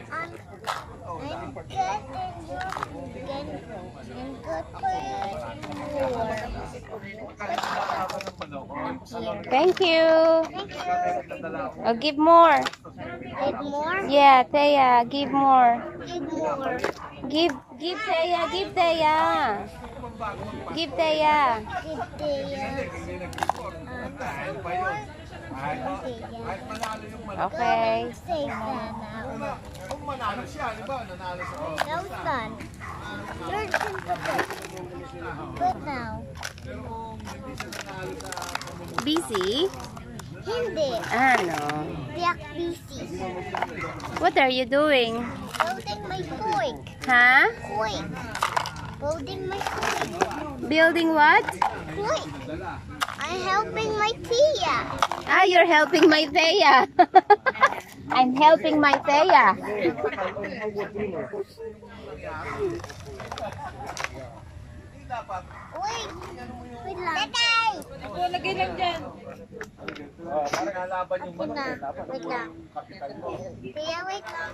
I'm good and good. Thank you. Thank you. Oh, give more. Give more? Yeah, Thea, give more. Give more. Give Thea, give Thea. Give Thea. Give Thea. Okay. Say now. No, son. You're good now. Busy? Hindi. Ano? Tiyak busy. What are you doing? Building my toy. Huh? Toy. Building my toy. Building what? Toy. I'm helping my Thea. Ah, you're helping my Thea. I'm helping my Thea. Wait. Wait lang. Tatay! Lagay lang dyan. Ako na. Wait lang. Thea, wait lang.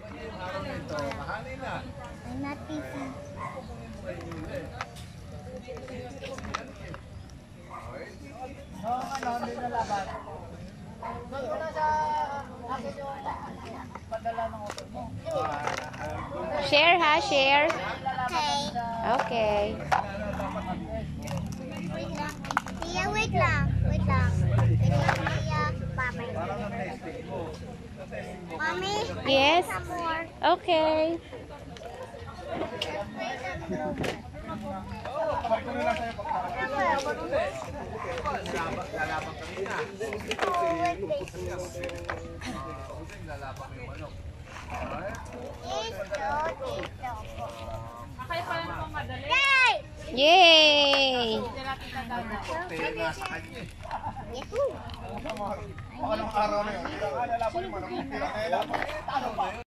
I'm not busy. Share ha, share. Okay. Okay. Wait lang. Thea, wait lang. Wait lang. Wait lang, Thea. Mommy. Mommy? Yes. Some more. Okay. Yay! Yahoo!